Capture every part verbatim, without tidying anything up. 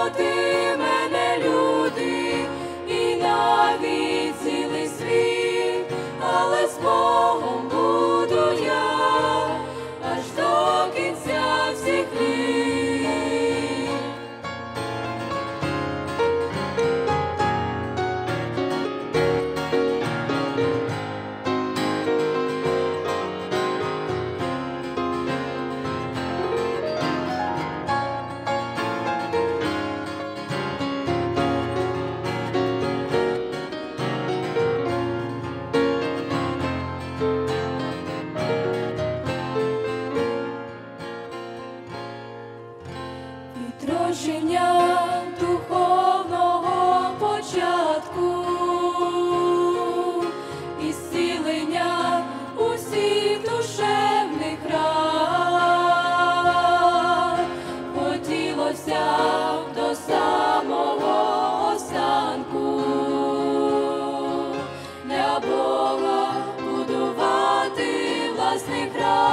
проти мене люди, і навіть цілий світ, але з Богом буду я аж до кінця всіх літ. Відродження духовного початку і зцілення усіх душевних ран хотілося до самого останку для Бога будувати власний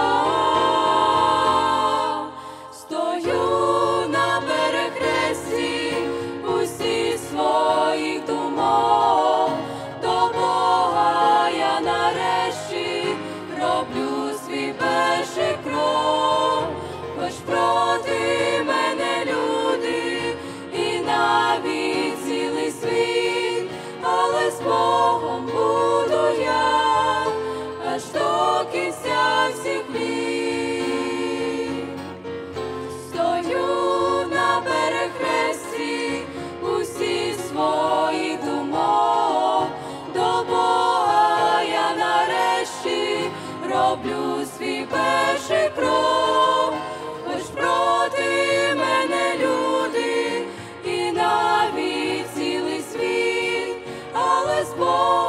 храм. Стою на перехресті усіх своїх думок, до Бога я нарешті роблю свій перший крок. Хоч проти мене люди, і навіть цілий світ, але з Богом буду я аж до кінця всіх літ. Стою на перехресті усіх своїх думок, до Бога я нарешті роблю свій перший крок. Хоч проти мене люди, і навіть цілий світ, але з Богом